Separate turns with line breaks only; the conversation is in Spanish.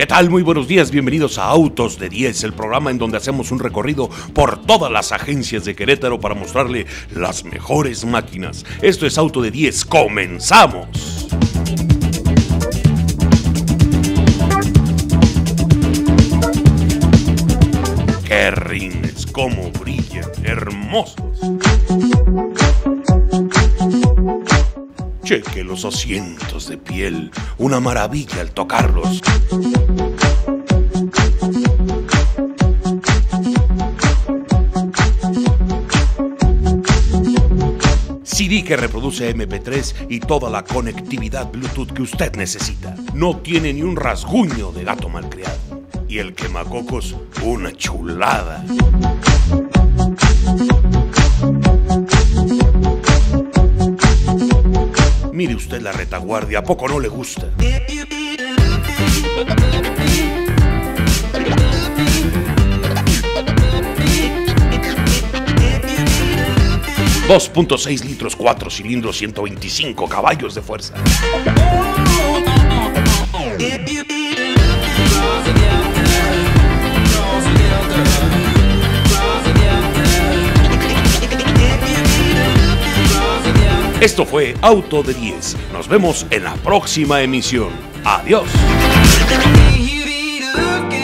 ¿Qué tal? Muy buenos días, bienvenidos a Autos de 10, el programa en donde hacemos un recorrido por todas las agencias de Querétaro para mostrarle las mejores máquinas. Esto es Auto de 10, ¡comenzamos! ¡Qué rines! ¡Cómo brillan! ¡Hermosos! Cheque los asientos de piel, una maravilla al tocarlos. CD que reproduce MP3 y toda la conectividad Bluetooth que usted necesita. No tiene ni un rasguño de gato malcriado. Y el quemacocos, una chulada. Mire usted la retaguardia, ¿a poco no le gusta? $2.6 litros, 4 cilindros, 125 caballos de fuerza. Esto fue Auto de 10. Nos vemos en la próxima emisión. Adiós.